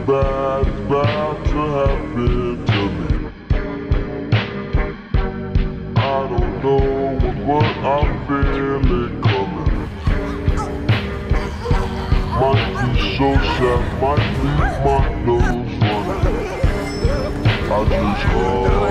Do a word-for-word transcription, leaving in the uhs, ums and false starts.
bad is bound to happen to me. I don't know what I'm feeling coming. Might be so sad, might leave my nose running. I just hope